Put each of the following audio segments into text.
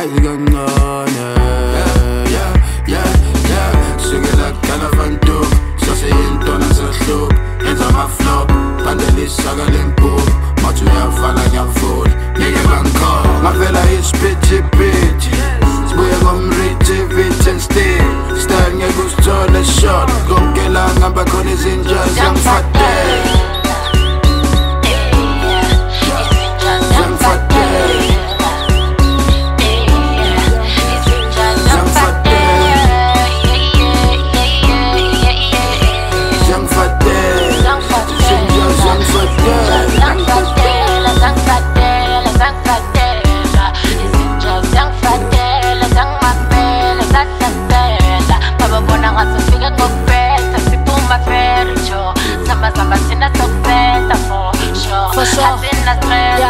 yazi kancane. Sukela kalavantu sase into nasehlupho yenza ama-flop bandelisa kalempulo mathi uyafana ngiyafuna ngeke bangikhola ngavela isiphithiphithi sibuye ngomrithi and still style ngeke usithole shot konke la ngihamba khona izinja ziyangifadela. For sure, yeah.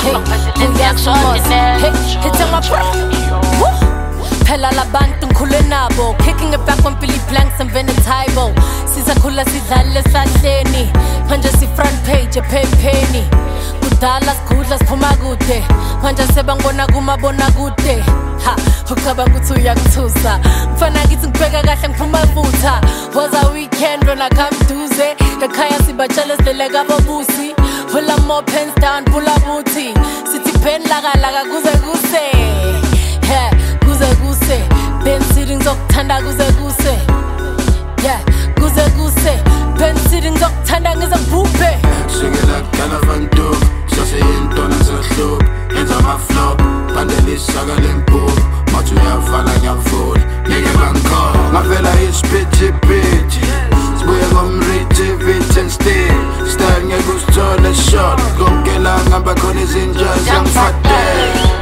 Hitting my Phela labantu ngikhule nabo, kicking it back when Billy Blanks and Venetibo. Sisakhula sidlale sahleni, manje si front page ephepheni. Kudala sikhudla siphuma kude, manje sebangibona kumabona kude. Ha, ucabanga ukuthi uyangithusa, mfana kithi ngibheka kahle ngiphuma evutha. Was a weekend when I come duze, ekhaya sibatshela silele kababusi. Pull up more pens down, pull up booty. City pen laga kuze kuse. Yeah, kuze kuse. Ben sitting zokuthanda kuze kuse. Yeah, kuze kuse. Ben sitting zokuthanda ngizabhubhe. Sukela kalavantu sase into nasehlupho yenza ama-flop bandelisa kalempulo mathi uyafana ngiyafuna ngeke bangikhola ngavela isiphithiphithi sibuye ngomrithi and still style ngeke usithole shot konke la ngihamba khona izinja ziyangifadela.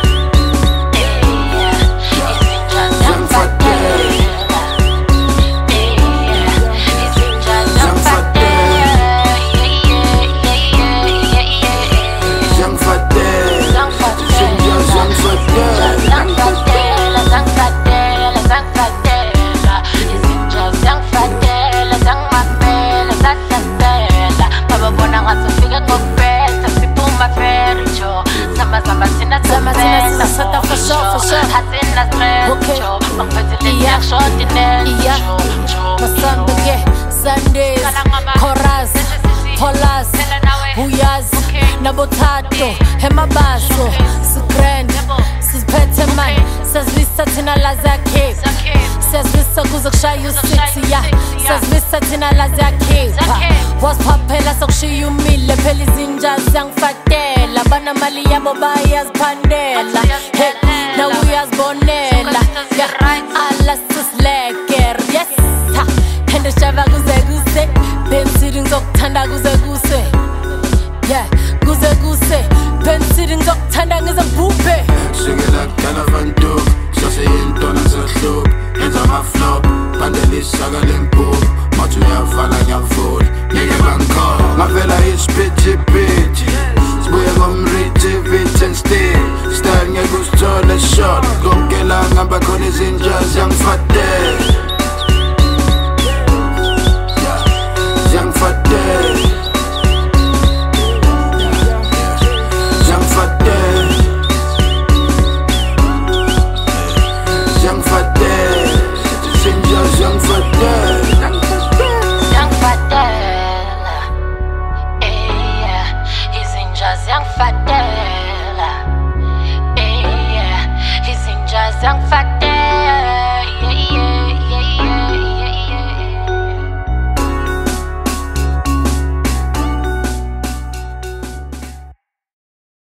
For sure. Okay. Yeah. Sundays, chorus, polas, huyas, nabotato, hemabaso, sukrend, sisiphethe man, sesivisa thina lazakhipha, sesivisa kuzokushaya u-6 ya, sesivisa thina lazakhipha, wasiphaphela sokushiya umile phela izinja ziyangifadela, banamali yabo bayaziphandela, hey, now uyazibonela, ala sisileker, yes, ha, shava kuze kuse, Ben sitting zokuthanda kuze kuse, yeah, kuze kuse, Ben sitting zokuthanda ngizabhubhe. Sukela kalavantu sase into nasehlupho yenza ama-flop bandelisa kalempulo mathi uyafana ngiyafuna ngeke bangikhola ngavela isiphithiphithi sibuye ngomrithi and still style ngeke usithole shot konke la ngihamba khona izinja ziyangifadela. Young fat